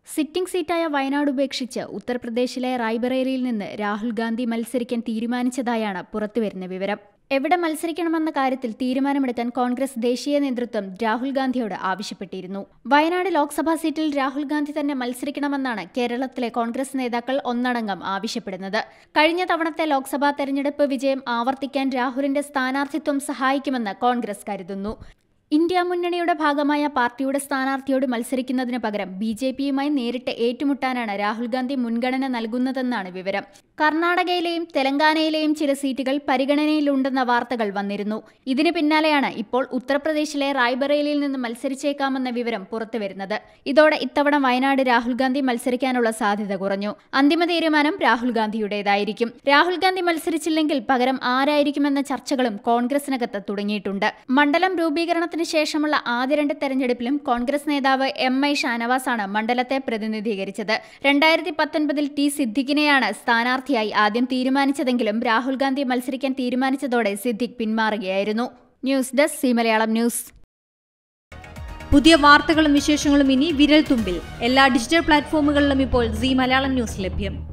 Sitting സീറ്റായ Wayanad ഉപേക്ഷിച്ച് ഉത്തർപ്രദേശിലെ റായ്ബറേലിയിൽ നിന്ന് രാഹുൽ ഗാന്ധി മത്സരിക്കാൻ തീരുമാനിച്ചതായാണ് പുറത്തുവരുന്ന വിവരം. എവിടെ മത്സരിക്കണമെന്ന കാര്യത്തിൽ തീരുമാനമെടുക്കാൻ കോൺഗ്രസ് ദേശീയ നേതൃത്വം രാഹുൽ ഗാന്ധിയോട് ആവശ്യപ്പെട്ടിരുന്നു. വയനാട് ലോക്സഭാ സീറ്റിൽ രാഹുൽ ഗാന്ധി തന്നെ മത്സരിക്കണമെന്നാണ് കേരളത്തിലെ കോൺഗ്രസ് നേതാക്കൾ ഒന്നടങ്കം ആവശ്യപ്പെടുന്നത്. കഴിഞ്ഞ തവണത്തെ ലോക്സഭാ തെരഞ്ഞെടുപ്പ് വിജയം ആവർത്തിക്കാൻ രാഹുലിന്റെ സ്ഥാനാർത്ഥിത്വം സഹായിക്കുമെന്ന് കോൺഗ്രസ് കരുതുന്നു. ഇന്ത്യ മുന്നണിയുടെ ഭാഗമായ പാർട്ടിയുടെ സ്ഥാനാർത്ഥിയോട് മത്സരിക്കുന്നതിന് പകരം ബിജെപിയുമായി നേരിട്ട് ഏറ്റുമുട്ടാനാണ് രാഹുൽ ഗാന്ധി മുൻഗണന നൽകുന്നതെന്നാണ് വിവരം. കർണാടകയിലെയും തെലങ്കാനയിലെയും ചില സീറ്റുകൾ പരിഗണനയിലുണ്ടെന്ന വാർത്തകൾ വന്നിരുന്നു. ഇതിന് പിന്നാലെയാണ് ഇപ്പോൾ ഉത്തർപ്രദേശിലെ റായ്ബറേലിയിൽ നിന്ന് മത്സരിച്ചേക്കാമെന്ന വിവരം പുറത്തുവരുന്നത്. ഇതോടെ ഇത്തവണ വയനാട് രാഹുൽ ഗാന്ധി മത്സരിക്കാനുള്ള സാധ്യത കുറഞ്ഞു. അന്തിമ തീരുമാനം രാഹുൽ ഗാന്ധിയുടേതായിരിക്കും. രാഹുൽ ഗാന്ധി മത്സരിച്ചില്ലെങ്കിൽ പകരം ആരായിരിക്കുമെന്ന ചർച്ചകളും കോൺഗ്രസിനകത്ത് തുടങ്ങിയിട്ടുണ്ട്. മണ്ഡലം രൂപീകരണത്തിന് ശേഷമുള്ള ആദ്യ 2 തെരഞ്ഞെടുപ്പിലും കോൺഗ്രസ് നേതാവ് MI ഷാനവാസാണ് മണ്ഡലത്തെ പ്രതിനിധീകരിച്ചത്. 2019-ൽ ടി സിദ്ദിഖിനെയാണ് സ്ഥാനാർത്ഥിയായി ആദ്യം തീരുമാനിച്ചതെങ്കിലും രാഹുൽ ഗാന്ധി മത്സരിക്കാൻ തീരുമാനിച്ചതോടെ സിദ്ദിഖ് പിന്മാറുകയായിരുന്നു. News desk C Malayalam news. പുതിയ വാർത്തകളും വിശേഷങ്ങളും ഇനി വിരൽ തുമ്പിൽ. എല്ലാ ഡിജിറ്റൽ പ്ലാറ്റ്ഫോമുകളിലും ഇപ്പോൾ സി മലയാളം ന്യൂസ് ലഭ്യം.